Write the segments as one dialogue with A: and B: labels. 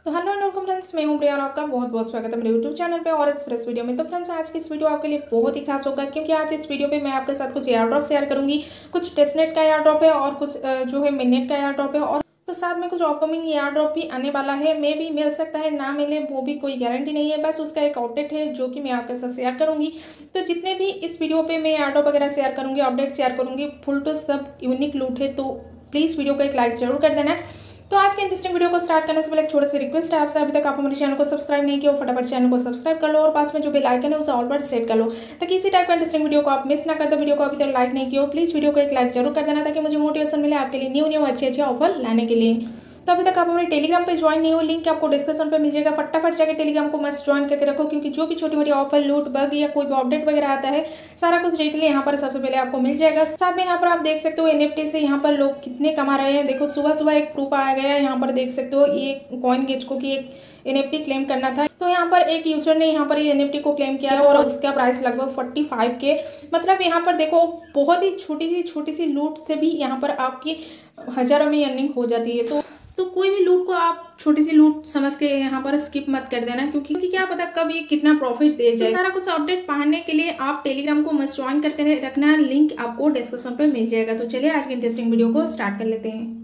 A: तो hello and welcome friends, मैं हूं प्रिया और आपका बहुत बहुत स्वागत है मेरे यूट्यूब चैनल पे और इस फ्रेश वीडियो में। तो फ्रेंड्स, आज की इस वीडियो आपके लिए बहुत ही खास होगा क्योंकि आज इस वीडियो पे मैं आपके साथ कुछ एयर ड्रॉप शेयर करूंगी। कुछ टेस्टनेट का एयर ड्रॉप है और कुछ जो है मिननेट का एयर ड्रॉप है, और तो साथ में कुछ अपकमिंग एयर ड्रॉप भी आने वाला है। मे भी मिल सकता है, ना मिले, वो भी कोई गारंटी नहीं है। बस उसका एक अपडेट है जो कि मैं आपके साथ शेयर करूंगी। तो जितने भी इस वीडियो पे मैं एयर ड्रॉप वगैरह शेयर करूंगी, अपडेट शेयर करूंगी, फुल टू सब यूनिक लूट है। तो प्लीज़ वीडियो को एक लाइक जरूर कर देना। तो आज के इंटरेस्टिंग वीडियो को स्टार्ट करने से पहले एक छोटी सी रिक्वेस्ट है आपसे, अभी तक आप हमारे चैनल को सब्सक्राइब नहीं किया हो, फटाफट चैनल को सब्सक्राइब कर लो और पास में जो बेल आइकन है उसे ऑल पर सेट कर लो ताकि इसी टाइप का इंटरेस्टिंग वीडियो को आप मिस ना कर दो। वीडियो को अभी तक लाइक नहीं किया हो, प्लीज वीडियो को एक लाइक जरूर कर देना ताकि मुझे मोटिवेशन मिले आपके लिए न्यू अच्छे ऑफर लाने के लिए। तो अभी तक आप हमारे टेलीग्राम पे ज्वाइन नहीं हो, लिंक आपको डिस्क्रिप्शन पे मिल जाएगा। फटाफट जाकर टेलीग्राम को मस्ट ज्वाइन करके रखो क्योंकि जो भी छोटी मोटी ऑफर, लूट, बग या कोई भी अपडेट वगैरह आता है, सारा कुछ डिटेल यहाँ पर सबसे पहले आपको मिल जाएगा। साथ में यहाँ पर आप देख सकते हो NFT से यहाँ पर लोग कितने कमा रहे हैं। देखो सुबह सुबह एक प्रूफ आया गया, यहाँ पर देख सकते हो ये कॉइन गेज को कि एक NFT क्लेम करना था। तो यहाँ पर एक यूजर ने यहाँ पर ये NFT को क्लेम किया है और उसका प्राइस लगभग 45 के। मतलब यहाँ पर देखो बहुत ही छोटी सी लूट से भी यहाँ पर आपकी हजारों में अर्निंग हो जाती है। तो कोई भी लूट को आप छोटी सी लूट समझ के यहाँ पर स्किप मत कर देना क्योंकि क्या पता कब ये कितना प्रॉफिट दे जाए। तो सारा कुछ अपडेट पाने के लिए आप टेलीग्राम को मस्ट ज्वाइन करके रखना, लिंक आपको डिस्क्रिप्शन पे मिल जाएगा। तो चलिए आज के इंटरेस्टिंग वीडियो को स्टार्ट कर लेते हैं।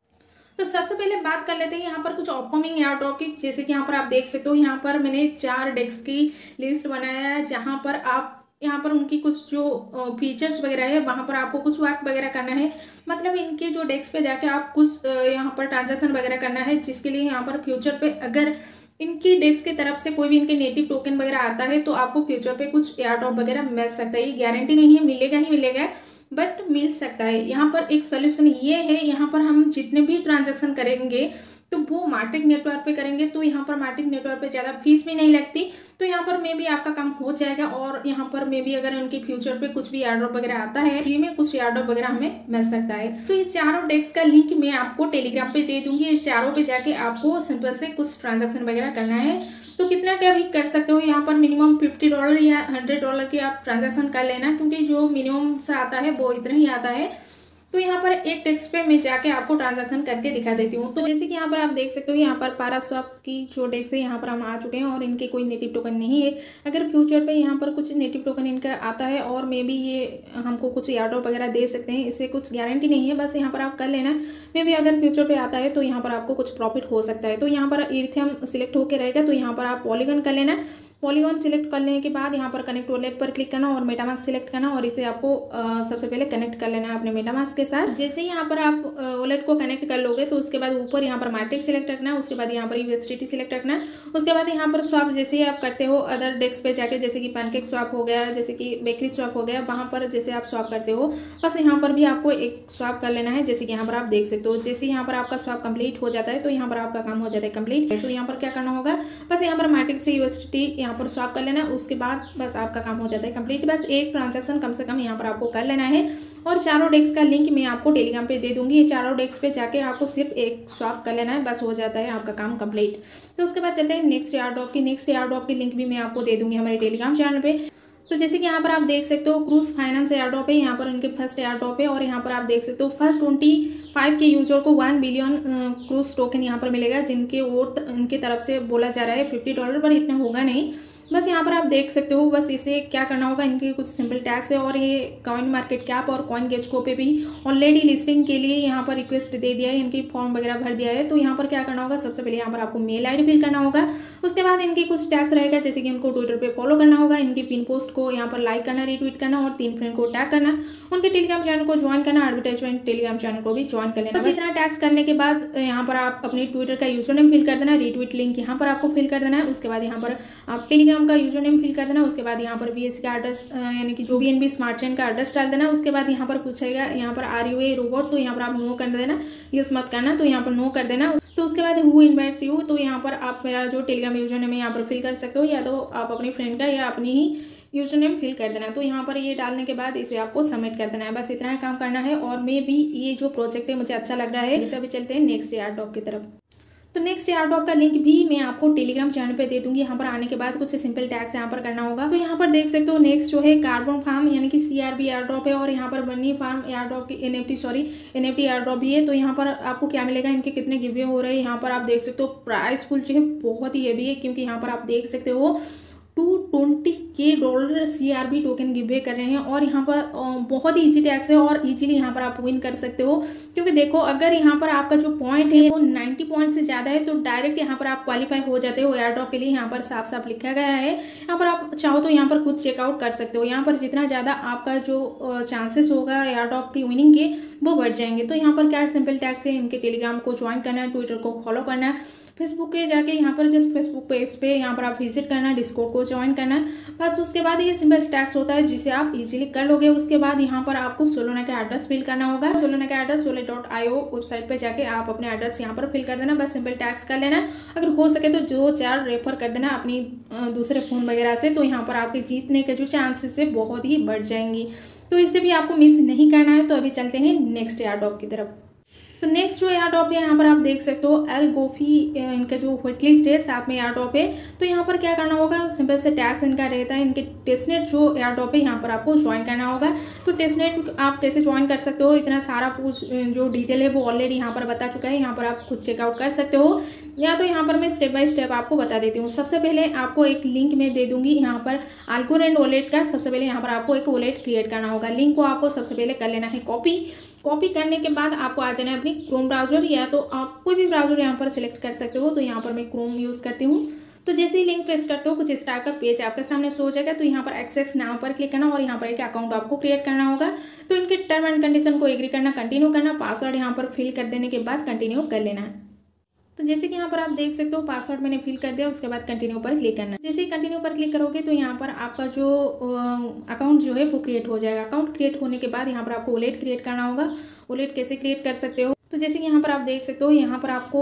A: तो सबसे पहले बात कर लेते हैं यहाँ पर कुछ अपकमिंग एयर ड्रॉप की। जैसे कि यहाँ पर आप देख सकते हो, यहाँ पर मैंने 4 डेस्क की लिस्ट बनाया है जहाँ पर आप यहाँ पर उनकी कुछ जो फीचर्स वगैरह है वहाँ पर आपको कुछ वर्क वगैरह करना है। मतलब इनके जो डेस्क पे जाके आप कुछ यहाँ पर ट्रांजैक्शन वगैरह करना है, जिसके लिए यहाँ पर फ्यूचर पे अगर इनकी डेस्क की तरफ से कोई भी इनके नेटिव टोकन वगैरह आता है तो आपको फ्यूचर पे कुछ एयर ड्रॉप वगैरह मिल सकता है। ये गारंटी नहीं है मिलेगा ही मिलेगा, बट मिल सकता है। यहाँ पर एक सोल्यूशन ये है, यहाँ पर हम जितने भी ट्रांजैक्शन करेंगे तो वो मार्केट नेटवर्क पे करेंगे तो यहाँ पर मार्केट नेटवर्क पे ज़्यादा फीस भी नहीं लगती। तो यहाँ पर मे भी आपका काम हो जाएगा और यहाँ पर मे भी अगर उनके फ्यूचर पे कुछ भी एयर ड्रॉप वगैरह आता है, फ्री में कुछ एयर ड्रॉप वगैरह हमें मिल सकता है। तो ये चारों डेस्क का लिंक मैं आपको टेलीग्राम पे दे दूंगी। ये चारों पे जाके आपको सिंपल से कुछ ट्रांजेक्शन वगैरह करना है। तो कितना क्या भी कर सकते हो, यहाँ पर मिनिमम $50 या $100 की आप ट्रांजेक्शन कर लेना क्योंकि जो मिनिमम से आता है वो इतना ही आता है। तो यहाँ पर एक डेस्क पे मैं जाके आपको ट्रांजैक्शन करके दिखा देती हूँ। तो जैसे कि यहाँ पर आप देख सकते हो, यहाँ पर पारास्वैप की जो डेस्क है यहाँ पर हम आ चुके हैं और इनके कोई नेटिव टोकन नहीं है। अगर फ्यूचर पे यहाँ पर कुछ नेटिव टोकन इनका आता है और मे बी ये हमको कुछ एयर ड्रॉप वगैरह दे सकते हैं, इससे कुछ गारंटी नहीं है। बस यहाँ पर आप कर लेना, मे बी अगर फ्यूचर पे आता है तो यहाँ पर आपको कुछ प्रॉफिट हो सकता है। तो यहाँ पर इथेरियम सिलेक्ट होकर रहेगा तो यहाँ पर आप पॉलीगॉन कर लेना। पॉलीगॉन सिलेक्ट कर लेने के बाद यहाँ पर कनेक्ट वॉलेट पर क्लिक करना और मेटामास्क सिलेक्ट करना और इसे आपको सबसे पहले कनेक्ट कर लेना है अपने मेटामास्क के साथ। जैसे यहाँ पर आप वॉलेट को कनेक्ट कर लोगे तो उसके बाद ऊपर यहाँ पर मार्केट सिलेक्ट रखना है, उसके बाद यहाँ पर USDT सिलेक्ट रखना है, उसके बाद यहाँ पर स्वैप जैसे आप करते हो अदर डेस्क पे जाके, जैसे कि पैनकेक स्वैप हो गया, जैसे कि बेकरी स्वैप हो गया, वहाँ पर जैसे आप स्वैप करते हो बस यहाँ पर भी आपको एक स्वैप कर लेना है। जैसे कि यहाँ पर आप देख सकते हो, जैसे यहाँ पर आपका स्वैप कंप्लीट हो जाता है तो यहाँ पर आपका काम हो जाता है कंप्लीट। तो यहाँ पर क्या करना होगा, बस यहाँ पर मार्केट से USDT यहाँ पर स्वैप कर लेना, उसके बाद बस आपका काम हो जाता है कंप्लीट। बस एक ट्रांजैक्शन कम से कम यहाँ पर आपको कर लेना है और चारों डेस्क का लिंक मैं आपको टेलीग्राम पे दे दूंगी। ये चारों डेस्क पे जाके आपको सिर्फ एक स्वैप कर लेना है, बस हो जाता है आपका काम कंप्लीट। तो उसके बाद चलते हैं नेक्स्ट एयर ड्रॉप की लिंक भी मैं आपको दे दूंगी हमारे टेलीग्राम चैनल पे। तो जैसे कि यहाँ पर आप देख सकते हो, क्रूज फाइनेंस एयर ड्रॉप है, यहाँ पर उनके फर्स्ट एयर ड्रॉप है और यहाँ पर आप देख सकते हो फर्स्ट 25 के यूजर को 1 बिलियन क्रूज टोकन यहाँ पर मिलेगा, जिनके वोट उनकी तरफ से बोला जा रहा है $50, पर इतना होगा नहीं। बस यहाँ पर आप देख सकते हो, बस इसे क्या करना होगा, इनके कुछ सिंपल टैक्स है और ये कॉइन मार्केट कैप और कॉइन गेज को पे भी ऑलरेडी लिस्टिंग के लिए यहाँ पर रिक्वेस्ट दे दिया है, इनकी फॉर्म वगैरह भर दिया है। तो यहाँ पर क्या करना होगा, सबसे पहले यहाँ पर आपको मेल ID फिल करना होगा, उसके बाद इनकी कुछ टैक्स रहेगा, जैसे कि उनको ट्विटर पे फॉलो करना होगा, इनकी पिन पोस्ट को यहाँ पर लाइक करना, रीट्वीट करना और 3 फ्रेंड को टैग करना, उनके टेलीग्राम चैनल को ज्वाइन करना, एडवर्टाइजमेंट टेलीग्राम चैनल को भी ज्वाइन कर लेना। बस इतना टैक्स करने के बाद यहाँ पर आप अपने ट्विटर का यूजर नेम फिल कर देना, रीट्वीट लिंक यहाँ पर आपको फिल कर देना है, उसके बाद यहाँ पर आप टेलीग्राम का यूजर नेम फिल कर देना, उसके बाद यहाँ पर VSC का एड्रेस यानी कि जो BNB स्मार्ट चेन का एड्रेस डाल देना। उसके बाद यहाँ पर पूछेगा यहाँ पर आर यू ए रोबोट, तो यहाँ पर आप नो कर देना, यस मत करना, तो यहाँ पर नो कर देना। तो उसके बाद हु इनवाइट्स यू, तो यहाँ पर आप मेरा जो टेलीग्राम यूजर नेम है यहाँ पर फिल कर सकते हो, या तो आप अपनी फ्रेंड का या अपनी ही यूजर नेम फिल कर देना। तो यहाँ पर ये डालने के बाद इसे आपको सबमिट कर देना है, बस इतना काम करना है। और मे भी ये जो प्रोजेक्ट है मुझे अच्छा लग रहा है। तभी चलते हैं नेक्स्ट एयर ड्रॉप की तरफ। तो नेक्स्ट एयरड्रॉप का लिंक भी मैं आपको टेलीग्राम चैनल पे दे दूंगी। यहाँ पर आने के बाद कुछ सिंपल टैक्स यहाँ पर करना होगा। तो यहाँ पर देख सकते हो नेक्स्ट जो है कार्बन फार्म यानी कि CRB एयरड्रॉप है, और यहाँ पर बनी फार्म एयरड्रॉप की NFT एयरड्रॉप भी है। तो यहाँ पर आपको क्या मिलेगा, इनके कितने गिवे हो रहे हैं यहाँ पर आप देख सकते हो। प्राइस फुल जो है बहुत ही हेवी है, क्योंकि यहाँ पर आप देख सकते हो $220K CRB टोकन गिवे कर रहे हैं, और यहाँ पर बहुत ही इजी टैक्स है और इजीली यहाँ पर आप विन कर सकते हो। क्योंकि देखो अगर यहाँ पर आपका जो पॉइंट है वो 90 पॉइंट से ज़्यादा है तो डायरेक्ट यहाँ पर आप क्वालिफाई हो जाते हो एयरड्रॉप के लिए। यहाँ पर साफ साफ लिखा गया है, यहाँ पर आप चाहो तो यहाँ पर खुद चेकआउट कर सकते हो। यहाँ पर जितना ज़्यादा आपका जो चांसेस होगा एयरड्रॉप की विनिंग के वो बढ़ जाएंगे। तो यहाँ पर क्या सिंपल टैक्स है, इनके टेलीग्राम को ज्वाइन करना है, ट्विटर को फॉलो करना है, फेसबुक पे जाके यहाँ पर जस्ट फेसबुक पेज पे यहाँ पर आप विजिट करना, डिस्कॉर्ड को ज्वाइन करना, बस उसके बाद ये सिंपल टैक्स होता है जिसे आप इजीली कर लोगे। उसके बाद यहाँ पर आपको सोलोना का एड्रेस फिल करना होगा। सोलोना का एड्रेस solana.io वेबसाइट पे जाके आप अपने एड्रेस यहाँ पर फिल कर देना, बस सिंपल टैक्स कर लेना। अगर हो सके तो 2-4 रेफर कर देना अपनी दूसरे फ़ोन वगैरह से, तो यहाँ पर आपके जीतने के जो चांसेस है बहुत ही बढ़ जाएंगी। तो इससे भी आपको मिस नहीं करना है। तो अभी चलते हैं नेक्स्ट एयरड्रॉप की तरफ। तो नेक्स्ट जो एयरड्रॉप है यहाँ पर आप देख सकते हो ALGOFI, इनका जो वेटलिस्ट है साथ में एयरड्रॉप है। तो यहाँ पर क्या करना होगा, सिंपल से टैक्स इनका रहता है। इनके टेस्टनेट जो एयरड्रॉप है यहाँ पर आपको ज्वाइन करना होगा। तो टेस्टनेट आप कैसे ज्वाइन कर सकते हो, इतना सारा जो डिटेल है वो ऑलरेडी यहाँ पर बता चुका है, यहाँ पर आप खुद चेकआउट कर सकते हो। या तो यहाँ पर मैं स्टेप बाय स्टेप आपको बता देती हूँ। सबसे पहले आपको एक लिंक में दे दूंगी यहाँ पर अल्गोरेंड वॉलेट का। सबसे पहले यहाँ पर आपको एक वॉलेट क्रिएट करना होगा। लिंक को आपको सबसे पहले कर लेना है कॉपी करने के बाद आपको आ जाना है अपनी क्रोम ब्राउजर, या तो आप कोई भी ब्राउजर यहाँ पर सिलेक्ट कर सकते हो। तो यहाँ पर मैं क्रोम यूज़ करती हूँ। तो जैसे ही लिंक पेस्ट करते हो कुछ इस टाइप का पेज आपके सामने शो हो जाएगा। तो यहाँ पर एक्सेस नाउ पर क्लिक करना और यहाँ पर एक अकाउंट आपको क्रिएट करना होगा। तो इनके टर्म एंड कंडीशन को एग्री करना, कंटिन्यू करना, पासवर्ड यहाँ पर फिल कर देने के बाद कंटिन्यू कर लेना है। तो जैसे कि यहाँ पर आप देख सकते हो पासवर्ड मैंने फिल कर दिया, उसके बाद कंटिन्यू पर क्लिक करना है। जैसे ही कंटिन्यू पर क्लिक करोगे तो यहाँ पर आपका जो अकाउंट जो है वो क्रिएट हो जाएगा। अकाउंट क्रिएट होने के बाद यहाँ पर आपको वॉलेट क्रिएट करना होगा। वॉलेट कैसे क्रिएट कर सकते हो, तो जैसे कि यहाँ पर आप देख सकते हो यहाँ पर आपको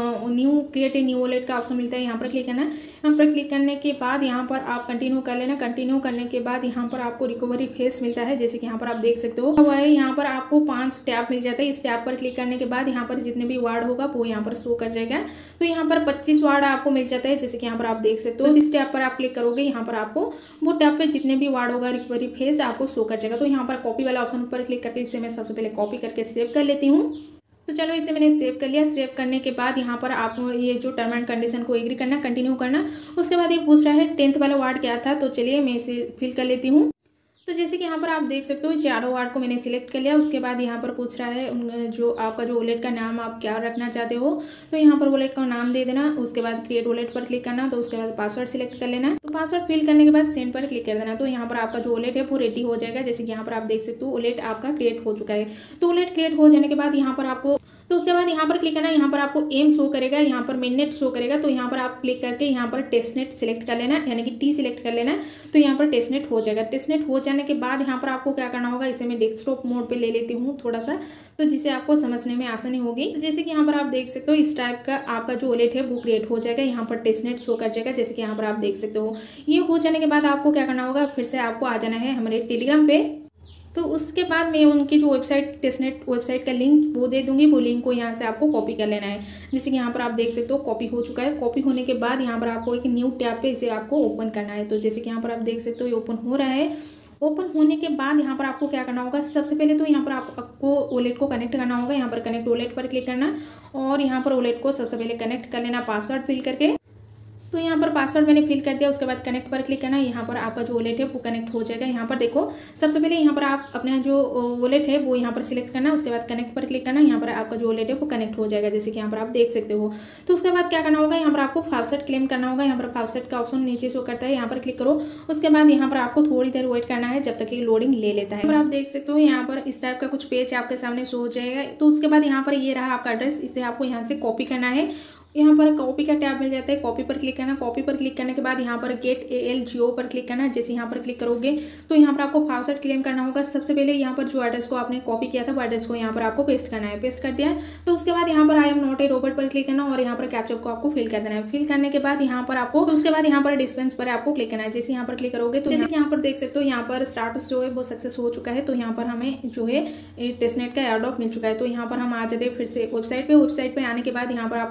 A: क्रिएट ए न्यू वॉलेट का ऑप्शन मिलता है, यहाँ पर क्लिक करना है। यहाँ पर क्लिक करने के बाद यहाँ पर आप कंटिन्यू कर लेना। कंटिन्यू करने के बाद यहाँ पर आपको रिकवरी फेस मिलता है, जैसे कि यहाँ पर आप देख सकते हो हुआ है। यहाँ पर आपको 5 टैब मिल जाता है। इस टैब पर क्लिक करने के बाद यहाँ पर जितने भी वार्ड होगा वो यहाँ पर शो कर जाएगा। तो यहाँ पर 25 वार्ड आपको मिल जाता है, जैसे कि यहाँ पर आप देख सकते हो। जिस टैब पर आप क्लिक करोगे यहाँ पर आपको वो टैब पे जितने भी वार्ड होगा रिकवरी फेस आपको शो कर जाएगा। तो यहाँ पर कॉपी वाला ऑप्शन पर क्लिक करके इसे मैं सबसे पहले कॉपी करके सेव कर लेती हूँ। तो चलो इसे मैंने सेव कर लिया। सेव करने के बाद यहाँ पर आप ये जो टर्म एंड कंडीशन को एग्री करना, कंटिन्यू करना। उसके बाद ये पूछ रहा है 10th वाला वार्ड क्या था, तो चलिए मैं इसे फिल कर लेती हूँ। तो जैसे कि यहाँ पर आप देख सकते हो चारों वार्ड को मैंने सिलेक्ट कर लिया। उसके बाद यहाँ पर पूछ रहा है जो आपका जो वॉलेट का नाम आप क्या रखना चाहते हो, तो यहाँ पर वॉलेट का नाम दे देना। उसके बाद क्रिएट वॉलेट पर क्लिक करना। तो उसके बाद पासवर्ड सिलेक्ट कर लेना। तो पासवर्ड फिल करने के बाद सेंड पर क्लिक कर देना। तो यहाँ पर आपका जो वॉलेट है वो रेडी हो जाएगा। जैसे कि यहाँ पर आप देख सकते हो वॉलेट आपका क्रिएट हो चुका है। तो वॉलेट क्रिएट हो जाने के बाद यहाँ पर आपको तो उसके बाद यहाँ पर क्लिक करना। यहाँ पर आपको एम शो करेगा, यहाँ पर मेननेट शो करेगा। तो यहाँ पर आप क्लिक करके यहाँ पर टेस्टनेट सिलेक्ट कर लेना, यानी कि टी सिलेक्ट कर लेना। तो यहाँ पर टेस्टनेट हो जाएगा। टेस्टनेट हो जाने के बाद यहाँ पर आपको क्या करना होगा, इसे मैं डेस्कटॉप मोड पे ले लेती हूँ थोड़ा सा, तो जिससे आपको समझने में आसानी होगी। तो जैसे कि यहाँ पर आप देख सकते हो इस टाइप का आपका जो वॉलेट है वो क्रिएट हो जाएगा। यहाँ पर टेस्टनेट शो कर जाएगा, जैसे कि यहाँ पर आप देख सकते हो। ये हो जाने के बाद आपको क्या करना होगा, फिर से आपको आ जाना है हमारे टेलीग्राम पे। तो उसके बाद मैं उनकी जो वेबसाइट टेस्टनेट वेबसाइट का लिंक वो दे दूंगी। वो लिंक को यहाँ से आपको कॉपी कर लेना है। जैसे कि यहाँ पर आप देख सकते हो कॉपी हो चुका है। कॉपी होने के बाद यहाँ पर आपको एक न्यू टैब पे इसे आपको ओपन करना है। तो जैसे कि यहाँ पर आप देख सकते हो ये ओपन हो रहा है। ओपन होने के बाद यहाँ पर आपको क्या करना होगा, सबसे पहले तो यहाँ पर आपको वॉलेट को कनेक्ट करना होगा। यहाँ पर कनेक्ट वॉलेट पर क्लिक करना और यहाँ पर वॉलेट को सबसे पहले कनेक्ट कर लेना पासवर्ड फिल करके। तो यहाँ पर पासवर्ड मैंने फिल कर दिया। उसके बाद कनेक्ट पर क्लिक करना। यहाँ पर आपका जो वॉलेट है वो कनेक्ट हो जाएगा। यहाँ पर देखो सबसे पहले यहाँ पर आप अपना जो वॉलेट है वो यहाँ पर सिलेक्ट करना। उसके बाद कनेक्ट पर क्लिक करना। यहाँ पर आपका जो वॉलेट है वो कनेक्ट हो जाएगा, जैसे कि यहाँ पर आप देख सकते हो। तो उसके बाद क्या करना होगा, यहाँ पर आपको फाउसेट क्लेम करना होगा। यहाँ पर फाउसेट का ऑप्शन नीचे शो करता है, यहाँ पर क्लिक करो। उसके बाद यहाँ पर आपको थोड़ी देर वेट करना है जब तक ये लोडिंग ले लेता है। आप देख सकते हो यहाँ पर इस टाइप का कुछ पेज आपके सामने शो हो जाएगा। तो उसके बाद यहाँ पर ये रहा आपका एड्रेस, इसे आपको यहाँ से कॉपी करना है। यहाँ पर कॉपी का टैब मिल जाता है, कॉपी पर क्लिक करना। कॉपी पर क्लिक करने के बाद यहाँ पर गेट ALGO पर क्लिक करना। जैसे यहाँ पर क्लिक करोगे तो यहाँ पर आपको फाउसेट क्लेम करना होगा। सबसे पहले यहाँ पर जो एड्रेस को आपने कॉपी किया था वो एड्रेस को यहाँ पर आपको पेस्ट करना है। पेस्ट कर दिया है तो उसके बाद यहाँ पर I am not a robot पर क्लिक करना और यहाँ पर कैप्चा को आपको फिल कर देना है। फिल करने के बाद यहाँ पर आपको उसके बाद यहाँ पर डिस्पेंस पर आपको क्लिक करना है। जैसे यहाँ पर क्लिक करोगे तो जैसे कि यहाँ पर देख सकते हो यहाँ पर स्टार्टस जो है वो सक्सेस हो चुका है। तो यहाँ पर हमें जो है टेस्टनेट का एयरड्रॉप मिल चुका है। तो यहाँ पर हम आ जाते हैं फिर से वेबसाइट पे। वेबसाइट पे आने के बाद यहाँ पर आपको रिफ्रेश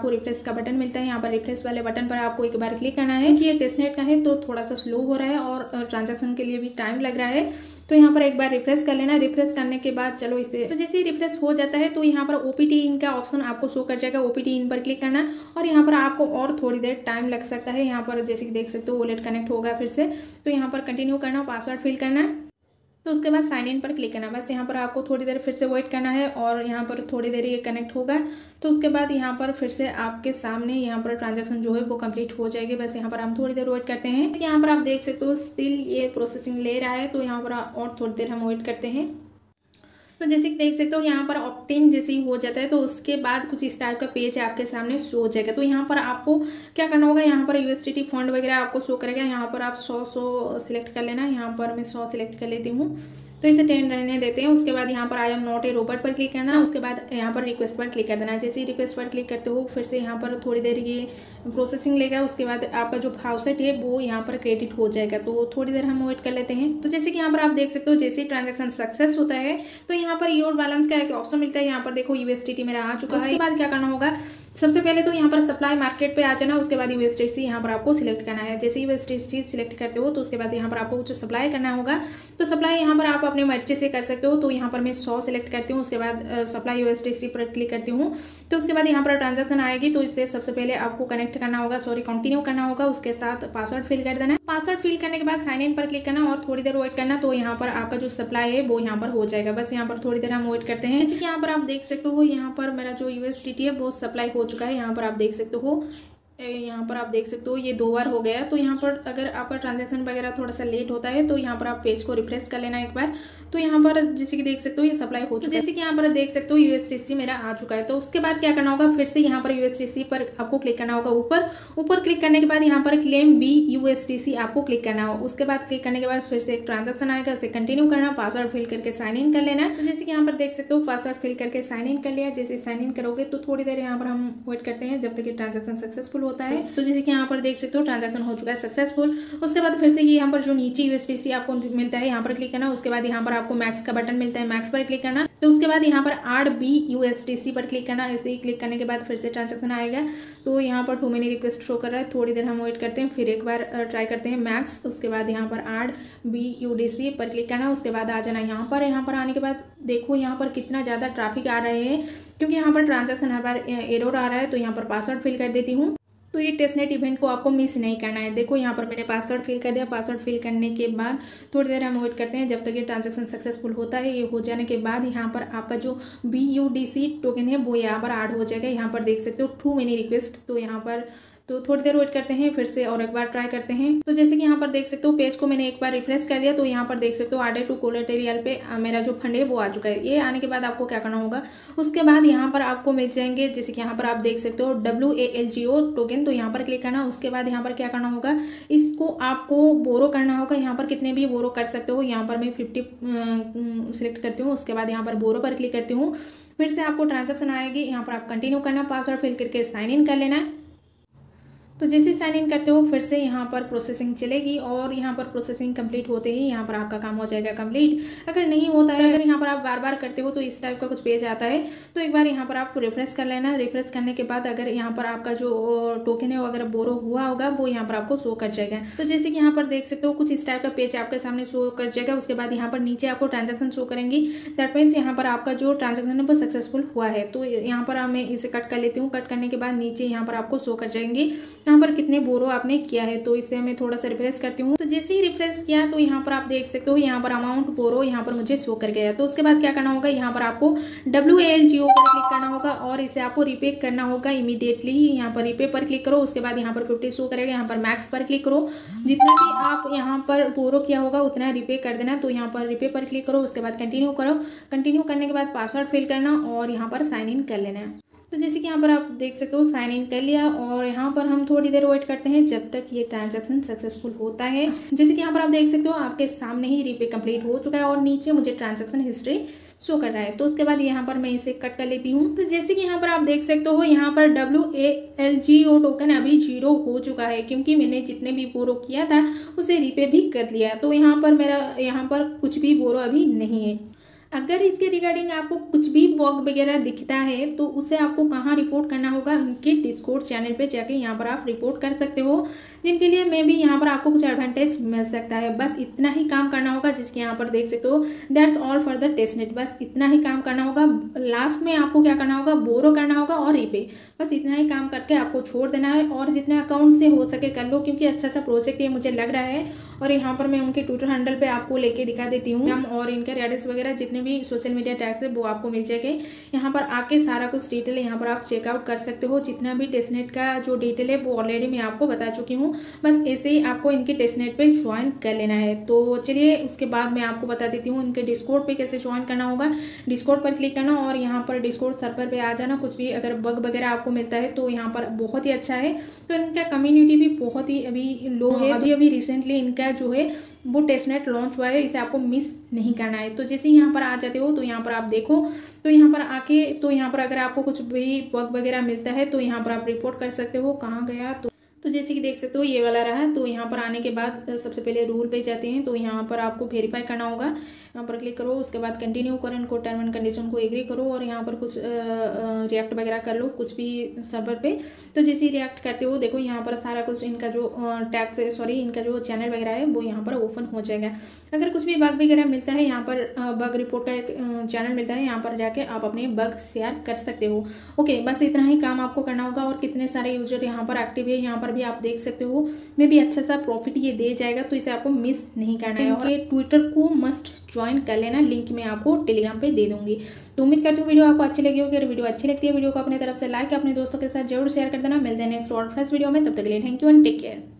A: का बटन मिलता है, यहाँ पर रिफ्रेश वाले बटन पर आपको एक बार क्लिक करना है कि ये टेस्टनेट का है तो थोड़ा सा स्लो हो रहा है और ट्रांजैक्शन के लिए भी टाइम लग रहा है। तो यहाँ पर एक बार रिफ्रेश कर लेना। रिफ्रेश करने के बाद चलो इसे, तो जैसे ही रिफ्रेश हो जाता है तो यहाँ पर ओपीटी इन का ऑप्शन आपको शो कर जाएगा। ओपीटी इन पर क्लिक करना और यहाँ पर आपको और थोड़ी देर टाइम लग सकता है। यहाँ पर जैसे कि देख सकते हो वॉलेट कनेक्ट होगा फिर से, तो यहाँ पर कंटिन्यू करना, पासवर्ड फिल करना है, तो उसके बाद साइन इन पर क्लिक करना। बस यहाँ पर आपको थोड़ी देर फिर से वेट करना है और यहाँ पर थोड़ी देर ये कनेक्ट होगा। तो उसके बाद यहाँ पर फिर से आपके सामने यहाँ पर ट्रांजैक्शन जो है वो कंप्लीट हो जाएगी। बस यहाँ पर हम थोड़ी देर वेट करते हैं। यहाँ पर आप देख सकते हो स्टिल ये प्रोसेसिंग ले रहा है, तो यहाँ पर और थोड़ी देर हम वेट करते हैं। तो जैसे कि देख सकते हो यहाँ पर ऑप्टिन जैसे ही हो जाता है तो उसके बाद कुछ इस टाइप का पेज आपके सामने शो हो जाएगा। तो यहाँ पर आपको क्या करना होगा, यहाँ पर यूएसडीटी फंड वगैरह आपको शो करेगा। यहाँ पर आप 100 सिलेक्ट कर लेना। यहाँ पर मैं 100 सिलेक्ट कर लेती हूँ, तो इसे 10 रहने देते हैं। उसके बाद यहाँ पर I am not a robot पर क्लिक करना। उसके बाद यहाँ पर रिक्वेस्ट पर क्लिक कर देना। जैसे ही रिक्वेस्ट पर क्लिक करते हो फिर से यहाँ पर थोड़ी देर ये प्रोसेसिंग लेगा। उसके बाद आपका जो फाउसेट है वो यहाँ पर क्रेडिट हो जाएगा, तो थोड़ी देर हम वेट कर लेते हैं। तो जैसे कि यहाँ पर आप देख सकते हो जैसे ही ट्रांजेक्शन सक्सेस होता है तो यहाँ पर योर बैलेंस का एक ऑप्शन मिलता है। यहाँ पर देखो यूएसडीटी मेरा आ चुका है। उसके बाद क्या करना होगा, सबसे पहले तो यहाँ पर सप्लाई मार्केट पे आ जाना। उसके बाद यूएसडीटी यहाँ पर आपको सिलेक्ट करना है। जैसे यूएसडीटी सिलेक्ट करते हो तो उसके बाद यहाँ पर आपको कुछ सप्लाई करना होगा। तो सप्लाई यहाँ पर आप अपने मर्जी से कर सकते हो। तो यहाँ पर मैं 100 सिलेक्ट करती हूँ। उसके बाद सप्लाई यूएसडीटी पर क्लिक करती हूँ। तो उसके बाद यहाँ पर ट्रांजैक्शन आएगी। तो इससे सबसे पहले आपको कनेक्ट करना होगा, कंटिन्यू करना होगा। उसके साथ पासवर्ड फिल कर देना। पासवर्ड फिल करने के बाद साइन इन पर क्लिक करना और थोड़ी देर वेट करना। तो यहाँ पर आपका जो सप्लाई है वो यहाँ पर हो जाएगा। बस यहाँ पर थोड़ी देर हम वेट करते हैं। जैसे कि यहाँ पर आप देख सकते हो यहाँ पर मेरा जो यूएसडीटी है वो सप्लाई हो चुका है। यहाँ पर आप देख सकते हो, यहाँ पर आप देख सकते हो ये 2 बार हो गया। तो यहाँ पर अगर आपका ट्रांजैक्शन वगैरह थोड़ा सा लेट होता है तो यहाँ पर आप पेज को रिफ्रेश कर लेना एक बार। तो यहाँ पर जैसे कि देख सकते हो ये सप्लाई हो चुका है। जैसे कि यहाँ पर देख सकते हो यूएसडीटी मेरा आ चुका है। तो उसके बाद क्या करना होगा, फिर से यहाँ पर यूएसडीटी पर आपको क्लिक करना होगा। ऊपर क्लिक करने के बाद यहाँ पर क्लेम बी यूएसडीटी आपको क्लिक करना होगा। उसके बाद क्लिक करने के बाद फिर से एक ट्रांजेक्शन आएगा, उसे कंटिन्यू करना, पासवर्ड फिल करके साइन इन कर लेना। तो जैसे कि यहाँ पर देख सकते हो पासवर्ड फिल करके साइन इन कर लिया। जैसे साइन इन करोगे तो थोड़ी देर यहाँ पर हम वेट करते हैं जब तक ये ट्रांजेक्शन सक्सेसफुल होता है। तो जैसे यहाँ पर देख सकते हो ट्रांजैक्शन हो चुका है सक्सेसफुल। उसके बाद फिर से ये यहाँ पर जो नीचे यूएसडीटी आपको मिलता है यहाँ पर क्लिक करना। उसके बाद यहाँ पर आपको मैक्स का बटन मिलता है, मैक्स पर क्लिक करना। तो उसके बाद यहाँ पर आड बी यूएसडीटी पर क्लिक करना। ऐसे ही क्लिक करने के बाद फिर से ट्रांजैक्शन आएगा। तो यहाँ पर 2 मिनट रिक्वेस्ट शो कर रहा है। थोड़ी देर हम वेट करते हैं, फिर एक बार ट्राई करते हैं मैक्स। उसके बाद यहाँ पर आड बी यूडीसी पर क्लिक करना। उसके बाद आ जाना यहाँ पर आने के बाद देखो यहाँ पर कितना ज़्यादा ट्रैफिक आ रहे हैं, क्योंकि यहाँ पर ट्रांजैक्शन हर बार एरर आ रहा है। तो यहाँ पर पासवर्ड फिल कर देती हूँ। तो ये टेस्टनेट इवेंट को आपको मिस नहीं करना है। देखो यहाँ पर मैंने पासवर्ड फिल कर दिया। पासवर्ड फिल करने के बाद थोड़ी देर हम वेट करते हैं जब तक ये ट्रांजैक्शन सक्सेसफुल होता है। ये हो जाने के बाद यहाँ पर आपका जो BUDC टोकन है वो यहाँ पर ऐड हो जाएगा। यहाँ पर देख सकते हो 2 मिनी रिक्वेस्ट। तो यहाँ पर तो थोड़ी देर वेट करते हैं, फिर से और एक बार ट्राई करते हैं। तो जैसे कि यहाँ पर देख सकते हो पेज को मैंने एक बार रिफ्रेश कर दिया। तो यहाँ पर देख सकते हो आडे टू कोलेटेरियल पे मेरा जो फंड है वो आ चुका है। ये आने के बाद आपको क्या करना होगा, उसके बाद यहाँ पर आपको मिल जाएंगे जैसे कि यहाँ पर आप देख सकते हो WALGO टोकन। तो यहाँ पर क्लिक करना। उसके बाद यहाँ पर क्या करना होगा, इसको आपको बोरो करना होगा। यहाँ पर कितने भी बोरो कर सकते हो। यहाँ पर मैं 50 सिलेक्ट करती हूँ। उसके बाद यहाँ पर बोरो पर क्लिक करती हूँ। फिर से आपको ट्रांजेक्शन आएगी। यहाँ पर आप कंटिन्यू करना, पासवर्ड फिल करके साइन इन कर लेना है। तो जैसे साइन इन करते हो फिर से यहाँ पर प्रोसेसिंग चलेगी और यहाँ पर प्रोसेसिंग कंप्लीट होते ही यहाँ पर आपका काम हो जाएगा कंप्लीट। अगर नहीं होता है, अगर यहाँ पर आप बार बार करते हो तो इस टाइप का कुछ पेज आता है। तो एक बार यहाँ पर आप रिफ्रेश कर लेना। रिफ्रेश करने के बाद अगर यहाँ पर आपका जो टोकन है वो अगर बोरो हुआ होगा वो यहाँ पर आपको शो कर जाएगा। तो जैसे कि यहाँ पर देख सकते हो कुछ इस टाइप का पेज आपके सामने शो कर जाएगा। उसके बाद यहाँ पर नीचे आपको ट्रांजेक्शन शो करेंगी। दैट मीन्स यहाँ पर आपका जो ट्रांजेक्शन है वो सक्सेसफुल हुआ है। तो यहाँ पर मैं इसे कट कर लेती हूँ। कट करने के बाद नीचे यहाँ पर आपको शो कर जाएंगे यहाँ पर कितने बोरो आपने किया है। तो इसे मैं थोड़ा सा रिफ्रेश करती हूँ। तो जैसे ही रिफ्रेश किया तो यहाँ पर आप देख सकते हो यहाँ पर अमाउंट बोरो यहाँ पर मुझे शो कर गया। तो उसके बाद क्या करना होगा, यहाँ पर आपको WALGO पर क्लिक करना होगा और इसे आपको रीपे करना होगा इमीडिएटली। यहाँ पर रीपे पर क्लिक करो। उसके बाद यहाँ पर 50 शो करेगा। यहाँ पर मैक्स पर क्लिक करो। जितना भी आप यहाँ पर बोरो किया होगा उतना रीपे कर देना। तो यहाँ पर रीपे पर क्लिक करो। उसके बाद कंटिन्यू करो। कंटिन्यू करने के बाद पासवर्ड फिल करना और यहाँ पर साइन इन कर लेना है। तो जैसे कि यहाँ पर आप देख सकते हो साइन इन कर लिया और यहाँ पर हम थोड़ी देर वेट करते हैं जब तक ये ट्रांजैक्शन सक्सेसफुल होता है। जैसे कि यहाँ पर आप देख सकते हो आपके सामने ही रीपे कंप्लीट हो चुका है और नीचे मुझे ट्रांजैक्शन हिस्ट्री शो कर रहा है। तो उसके बाद यहाँ पर मैं इसे कट कर लेती हूँ। तो जैसे कि यहाँ पर आप देख सकते हो यहाँ पर WALGO टोकन अभी 0 हो चुका है, क्योंकि मैंने जितने भी बोरो किया था उसे रीपे भी कर लिया। तो यहाँ पर मेरा यहाँ पर कुछ भी बोरो अभी नहीं है। अगर इसके रिगार्डिंग आपको कुछ भी बग वगैरह दिखता है तो उसे आपको कहाँ रिपोर्ट करना होगा, उनके डिस्कॉर्ड चैनल पे जाके यहाँ पर आप रिपोर्ट कर सकते हो, जिनके लिए मे भी यहाँ पर आपको कुछ एडवांटेज मिल सकता है। बस इतना ही काम करना होगा, जिसके यहाँ पर देख सकते हो that's all for the testnet. बस इतना ही काम करना होगा। लास्ट में आपको क्या करना होगा, बोरो करना होगा और रीपे। बस इतना ही काम करके आपको छोड़ देना है और जितने अकाउंट से हो सके कर लो, क्योंकि अच्छा सा प्रोजेक्ट ये मुझे लग रहा है। और यहाँ पर मैं उनके ट्विटर हैंडल पे आपको लेके दिखा देती हूँ, और इनका एड्रेस वगैरह जितने भी सोशल मीडिया टैग्स है वो आपको मिल जाएंगे। यहाँ पर आके सारा कुछ डिटेल यहाँ पर आप चेकआउट कर सकते हो। जितना भी टेस्टनेट का जो डिटेल है वो ऑलरेडी मैं आपको बता चुकी हूँ। बस ऐसे ही आपको इनके टेस्टनेट पे ज्वाइन कर लेना है। तो चलिए उसके बाद मैं आपको बता देती हूँ इनके डिस्कॉर्ड पे कैसे ज्वाइन करना होगा। डिस्कॉर्ड पर क्लिक करना और यहाँ पर डिस्कॉर्ड सर्वर पे आ जाना। कुछ भी अगर बग वगैरह आपको मिलता है तो यहाँ पर बहुत ही अच्छा है। तो इनका कम्युनिटी भी बहुत ही अभी लो है। अभी रिसेंटली इनका जो है वो टेस्टनेट लॉन्च हुआ है, इसे आपको मिस नहीं करना है। तो जैसे यहाँ पर आ जाते हो तो यहाँ पर आप देखो, तो यहाँ पर आके तो यहाँ पर अगर आपको कुछ भी बग वगैरह मिलता है तो यहाँ पर आप रिपोर्ट कर सकते हो। कहाँ गया, तो जैसे कि देख सकते हो ये वाला रहा। तो यहाँ पर आने के बाद सबसे पहले रूल पे जाते हैं। तो यहाँ पर आपको वेरीफाई करना होगा, यहाँ पर क्लिक करो। उसके बाद कंटिन्यू करो, इनको टर्म एंड कंडीशन को एग्री करो और यहाँ पर कुछ रिएक्ट वगैरह कर लो कुछ भी सर्वर पे। तो जैसे ही रिएक्ट करते हो देखो यहाँ पर सारा कुछ इनका जो टैक्स इनका जो चैनल वगैरह है वो यहाँ पर ओपन हो जाएगा। अगर कुछ भी बग वगैरह मिलता है, यहाँ पर बग रिपोर्ट का एक चैनल मिलता है, यहाँ पर जाके आप अपने बग शेयर कर सकते हो। ओके, बस इतना ही काम आपको करना होगा। और कितने सारे यूजर यहाँ पर एक्टिव है यहाँ पर भी आप देख सकते हो। मे भी अच्छा सा प्रॉफिट ये दे जाएगा, तो इसे आपको मिस नहीं करना है। और ट्विटर को मस्ट ज्वाइन कर लेना, लिंक मैं आपको टेलीग्राम पे दे दूंगी। तो उम्मीद करती हूँ वीडियो आपको अच्छी लगी होगी। अगर वीडियो अच्छी लगती है वीडियो को अपने तरफ से लाइक अपने दोस्तों के साथ जरूर शेयर कर देना। मिलते हैं नेक्स्ट और फ्रेश वीडियो में, तब तक के लिए thank you and take care.